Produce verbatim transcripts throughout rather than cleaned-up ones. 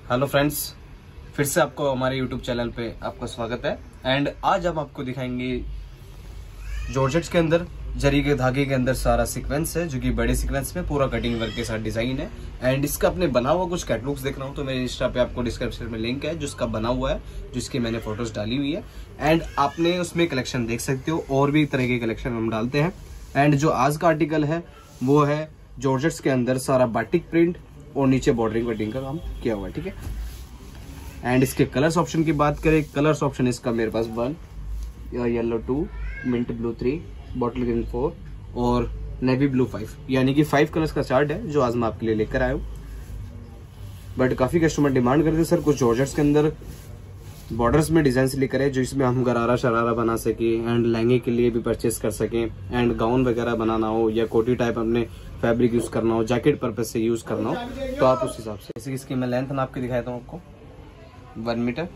Hello friends, फिर से आपको हमारे यूट्यूब चैनल पे आपका स्वागत है। एंड आज हम आपको दिखाएंगे जॉर्जेट्स के अंदर जरी के धागे के अंदर सारा सीक्वेंस है, जो कि बड़े सीक्वेंस में पूरा कटिंग वर्क के साथ डिजाइन है। एंड इसका अपने बना हुआ कुछ कैटलॉग्स देखना हो तो मेरे इंस्टा पे आपको डिस्क्रिप्शन में लिंक है जिसका बना हुआ है, जिसकी मैंने फोटोज डाली हुई है। एंड आपने उसमें कलेक्शन देख सकते हो, और भी तरह के कलेक्शन हम डालते हैं। एंड जो आज का आर्टिकल है वो है जॉर्जेट्स के अंदर सारा बाटिक प्रिंट और नीचे बॉर्डरिंग कटिंग का काम किया हुआ है, ठीक है। एंड इसके कलर्स ऑप्शन की बात करें, कलर्स ऑप्शन इसका मेरे पास one, yellow two, mint blue three, bottle green four और नेवी ब्लू फाइव, यानी कि फाइव कलर्स का चार्ट है जो आज मैं आपके लिए लेकर आया हूँ। बट काफी कस्टमर डिमांड करते हैं सर कुछ जॉर्जेट्स के अंदर बॉर्डर्स में डिजाइन लेकर है जो इसमें हम गरारा शरारा बना सके एंड लहंगे के लिए भी परचेस कर सकें, एंड गाउन वगैरह बनाना हो या कोटी टाइप अपने फैब्रिक यूज करना हो, जैकेट पर्पज से यूज करना हो तो आप उस हिसाब से। जैसे कि इसकी मैं लेंथ नाप के दिखाता हूँ आपको, वन मीटर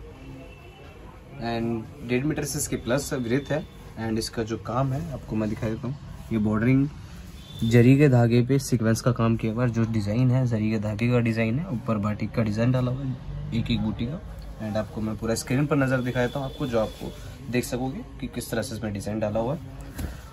एंड डेढ़ मीटर से इसकी प्लस विड्थ है। एंड इसका जो काम है आपको मैं दिखा देता हूँ, ये बॉर्डरिंग जरी के धागे पे सीक्वेंस का काम किया हुआ है। जो डिजाइन है जरी के धागे का डिजाइन है, ऊपर बाटिक का डिजाइन डाला हुआ है एक एक बूटी का। एंड आपको मैं पूरा स्क्रीन पर नजर दिखाता हूँ आपको, जो आपको देख सकोगे कि किस तरह से इसमें डिजाइन डाला हुआ है।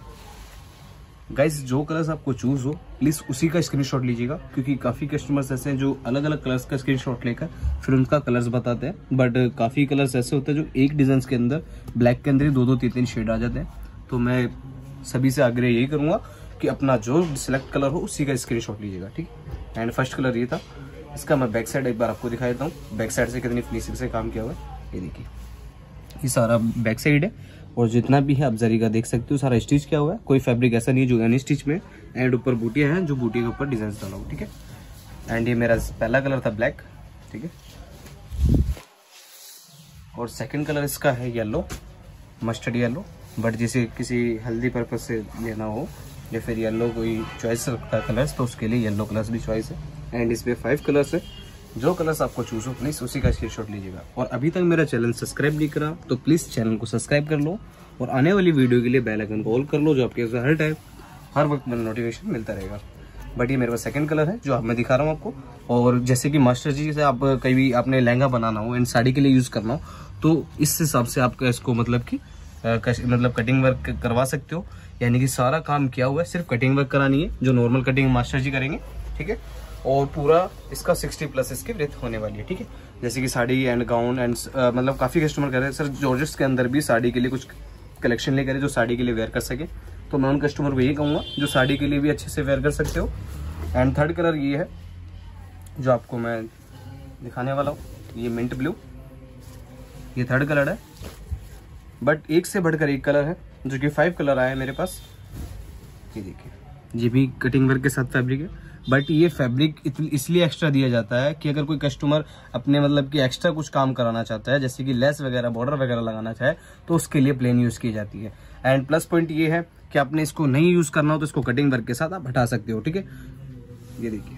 गाइस जो कलर्स आपको चूज हो प्लीज उसी का स्क्रीनशॉट लीजिएगा, क्योंकि काफी कस्टमर्स ऐसे हैं जो अलग अलग कलर्स का स्क्रीनशॉट लेकर फिर उनका कलर्स बताते हैं। बट काफी कलर्स ऐसे होते हैं जो एक डिजाइन के अंदर ब्लैक के अंदर ही दो दो तीन तीन शेड आ जाते हैं। तो मैं सभी से आग्रह यही करूंगा कि अपना जो सिलेक्ट कलर हो उसी का स्क्रीनशॉट लीजिएगा, ठीक। एंड फर्स्ट कलर ये था, इसका मैं बैक साइड एक बार आपको दिखा देता हूँ, बैक साइड से कितनी फिनिशिंग से काम किया हुआ है। ये देखिए, ये सारा बैक साइड है और जितना भी है आप जरी का देख सकते हो सारा स्टिच किया हुआ है, कोई फैब्रिक ऐसा नहीं है जो अन स्टिच में। एंड ऊपर बूटियां हैं जो बूटी के ऊपर डिजाइन डाला हुआ, ठीक है। एंड ये मेरा पहला कलर था ब्लैक, ठीक है। और सेकंड कलर इसका है येलो, मस्टर्ड येलो। बट जैसे किसी हल्दी पर्पज से लेना हो या फिर येलो कोई चॉइस रखता है कलर्स तो उसके लिए येलो कलर्स भी चॉइस है। एंड इसमें फाइव कलर्स है, जो कलर्स आपको चूज हो प्लीज उसी का स्क्रीनशॉट लीजिएगा। और अभी तक मेरा चैनल सब्सक्राइब नहीं करा तो प्लीज चैनल को सब्सक्राइब कर लो और आने वाली वीडियो के लिए बेल आइकन को ऑल कर लो, जो आपके हर टाइम हर वक्त मेरा नोटिफिकेशन मिलता रहेगा। बट ये मेरे पास सेकंड कलर है जो आप मैं दिखा रहा हूँ आपको। और जैसे कि मास्टर जी से आप कभी आपने लहंगा बनाना हो एंड साड़ी के लिए यूज करना हो तो इस हिसाब से आप इसको मतलब कि मतलब कटिंग वर्क करवा सकते हो, यानी कि सारा काम किया हुआ है, सिर्फ कटिंग वर्क करानी है जो नॉर्मल कटिंग मास्टर जी करेंगे, ठीक है। और पूरा इसका सिक्सटी प्लस इसकी ब्रेथ होने वाली है, ठीक है। जैसे कि साड़ी एंड गाउन एंड मतलब काफी कस्टमर कह रहे हैं सर जॉर्जेट्स के अंदर भी साड़ी के लिए कुछ कलेक्शन लेकर जो साड़ी के लिए वेयर कर सके, तो मैं उन कस्टमर को यही कहूंगा जो साड़ी के लिए भी अच्छे से वेयर कर सकते हो। एंड थर्ड कलर ये है जो आपको मैं दिखाने वाला हूँ, ये मिंट ब्लू, ये थर्ड कलर है। बट एक से बढ़कर एक कलर है जो कि फाइव कलर आया है मेरे पास। ये देखिए, ये भी कटिंग वर्क के साथ फैब्रिक है। बट ये फैब्रिक इसलिए एक्स्ट्रा दिया जाता है कि अगर कोई कस्टमर अपने मतलब कि एक्स्ट्रा कुछ काम कराना चाहता है, जैसे कि लेस वगैरह बॉर्डर वगैरह लगाना चाहे तो उसके लिए प्लेन यूज की जाती है। एंड प्लस पॉइंट ये है कि आपने इसको नहीं यूज करना हो तो इसको कटिंग वर्क के साथ आप हटा सकते हो, ठीक है। ये देखिए,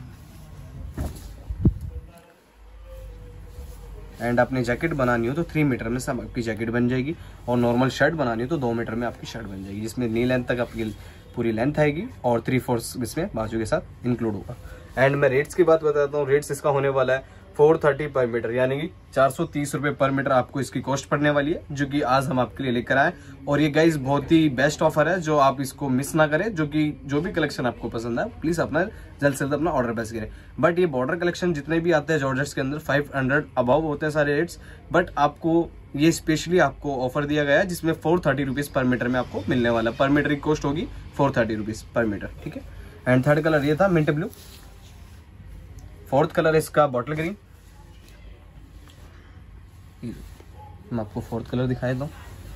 एंड आपने जैकेट बनानी हो तो थ्री मीटर में सब आपकी जैकेट बन जाएगी, और नॉर्मल शर्ट बनानी हो तो दो मीटर में आपकी शर्ट बन जाएगी, जिसमें नी लेंथ तक आपकी पूरी लेंथ आएगी और थ्री फोर्थ इसमें बाजू के साथ इंक्लूड होगा। एंड मैं रेट्स की बात बताता हूँ, रेट्स इसका होने वाला है फोर थर्टी पर मीटर, यानी कि चार सौ तीस रुपए पर मीटर आपको इसकी कॉस्ट पड़ने वाली है, जो कि आज हम आपके लिए लेकर आए। और ये गाइस बहुत ही बेस्ट ऑफर है जो आप इसको मिस ना करें, जो कि जो भी कलेक्शन आपको पसंद है प्लीज अपना जल्द से जल्द अपना ऑर्डर प्लेस करें। बट ये बॉर्डर कलेक्शन जितने भी आते हैं जॉर्जेट्स के अंदर फाइव हंड्रेड अबव होते हैं सारे रेट्स, बट आपको ये स्पेशली आपको ऑफर दिया गया है जिसमें four thirty rupees per metre में आपको मिलने वाला, पर मीटर की कॉस्ट होगी four thirty rupees per metre, ठीक है। एंड थर्ड कलर ये था मिंट ब्लू, फोर्थ कलर इसका बॉटल ग्रीन। मैं आपको फोर्थ कलर दिखाई दूं,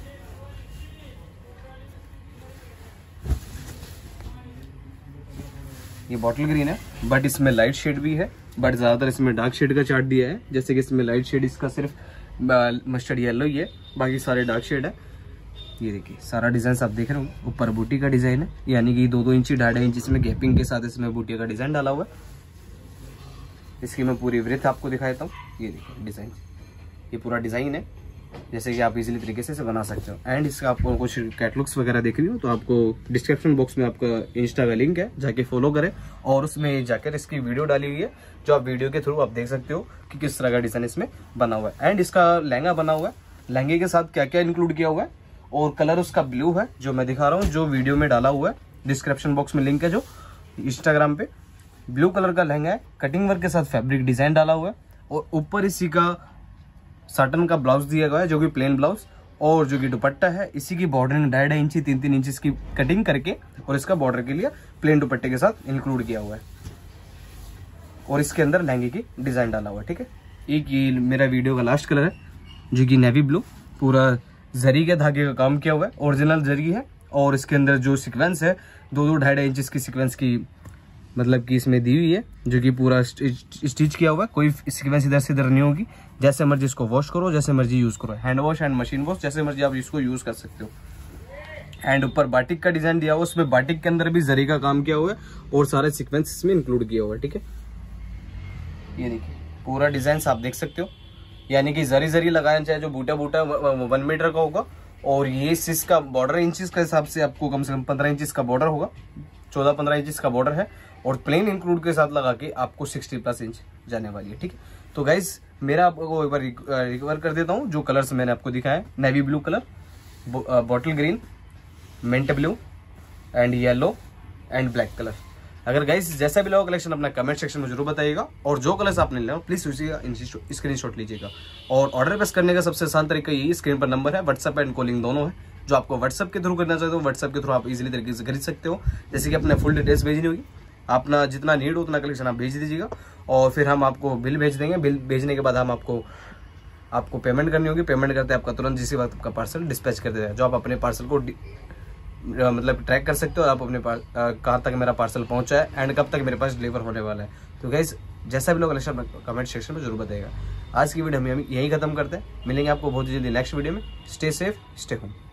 ये बॉटल ग्रीन है बट इसमें लाइट शेड भी है, बट ज्यादातर इसमें डार्क शेड का चार्ट दिया है। जैसे कि इसमें लाइट शेड इसका सिर्फ मस्टर्ड येलो ही है, बाकी सारे डार्क शेड है। ये देखिए सारा डिजाइन आप देख रहे हो, ऊपर बूटी का डिजाइन है, यानी कि दो दो इंची ढाई ढाई इंच इसमें गैपिंग के साथ इसमें बूटी का डिजाइन डाला हुआ है। इसकी मैं पूरी ब्रेथ आपको दिखा देता हूँ, ये देखिए डिजाइन, ये पूरा डिजाइन है। जैसे कि आप इजीली तरीके से इसे बना सकते हो। एंड इसका आपको कुछ कैटलॉग्स वगैरह देखनी हो तो आपको डिस्क्रिप्शन बॉक्स में आपका इंस्टा का लिंक है, जाके फॉलो करें और उसमें जाकर इसकी वीडियो डाली हुई है जो आप वीडियो के थ्रू आप देख सकते हो कि किस तरह का डिजाइन इसमें बना हुआ है। एंड इसका लहंगा बना हुआ है, लहंगे के साथ क्या क्या इंक्लूड किया हुआ है और कलर उसका ब्लू है जो मैं दिखा रहा हूँ, जो वीडियो में डाला हुआ है, डिस्क्रिप्शन बॉक्स में लिंक है जो इंस्टाग्राम पे। ब्लू कलर का लहंगा है, कटिंग वर्क के साथ फैब्रिक डिजाइन डाला हुआ है और ऊपर इसी का साटन का ब्लाउज दिया गया है जो कि प्लेन ब्लाउज, और जो कि दुपट्टा है इसी की बॉर्डरिंग ढाई ढाई इंची तीन तीन इंच की कटिंग करके और इसका बॉर्डर के लिए प्लेन दुपट्टे के साथ इंक्लूड किया हुआ है और इसके अंदर लहंगे की डिजाइन डाला हुआ है। ठीक है, एक ये मेरा वीडियो का लास्ट कलर है जो कि नेवी ब्लू, पूरा जरी के धागे का काम किया हुआ है, ओरिजिनल जरी है और इसके अंदर जो सीक्वेंस है दो दो ढाई ढाई इंच की सीक्वेंस की मतलब कि इसमें दी हुई है जो कि पूरा स्टिच किया हुआ है, कोई सीक्वेंस इधर से इधर नहीं होगी। जैसे मर्जी इसको वॉश करो, जैसे मर्जी यूज करो, hand wash and machine wash जैसे मर्जी आप इसको यूज कर सकते हो। एंड ऊपर बाटिक का डिजाइन दिया हुआ, उसमें बाटिक के अंदर भी जरी का काम किया हुआ है और सारे सीक्वेंस इसमें इंक्लूड किया हुआ है। ठीक है, ये देखिए पूरा डिजाइन आप देख सकते हो, यानी कि जरी जरी लगाना चाहिए जो बूटा बूटा वन मीटर का होगा और ये सिस का बॉर्डर इंचेस के हिसाब से आपको कम से कम पंद्रह इंचेस का बॉर्डर होगा, चौदह पंद्रह इंचेस का बॉर्डर है और प्लेन इंक्लूड के साथ लगा के आपको साठ प्लस इंच जाने वाली है। ठीक है, तो गाइज मेरा आपको एक बार रिकवर कर देता हूँ जो कलर्स मैंने आपको दिखाया है, navy blue colour, bottle green, mint blue and yellow and black colour. अगर गाइस जैसा भी लगा कलेक्शन अपना कमेंट सेक्शन में जरूर बताइएगा और जो कलर्स आपने लिया प्लीज उसी का स्क्रीनशॉट लीजिएगा। और ऑर्डर प्लेस करने का सबसे आसान तरीका यही, स्क्रीन पर नंबर है, व्हाट्सएप एंड कॉलिंग दोनों है, जो आपको व्हाट्सएप के थ्रू करना चाहते हो व्हाट्सएप के थ्रू आप इजीली तरीके से खरीद सकते हो। जैसे कि अपने फुल डिटेल्स भेजनी होगी, अपना जितना नीड हो उतना कलेक्शन आप भेज दीजिएगा और फिर हम आपको बिल भेज देंगे। बिल भेजने के बाद हम आपको आपको पेमेंट करनी होगी, पेमेंट करते आपका तुरंत जिसी वक्त आपका पार्सल डिस्पैच कर देगा, जो आप अपने पार्सल को मतलब ट्रैक कर सकते हो आप अपने पास कहाँ तक मेरा पार्सल पहुंचा है एंड कब तक मेरे पास डिलीवर होने वाला है। तो गाइस जैसा भी लोग कलेक्शन कमेंट सेक्शन में जरूर बताइएगा। आज की वीडियो हम यही खत्म करते हैं, मिलेंगे आपको बहुत जल्दी नेक्स्ट वीडियो में। Stay safe, stay home.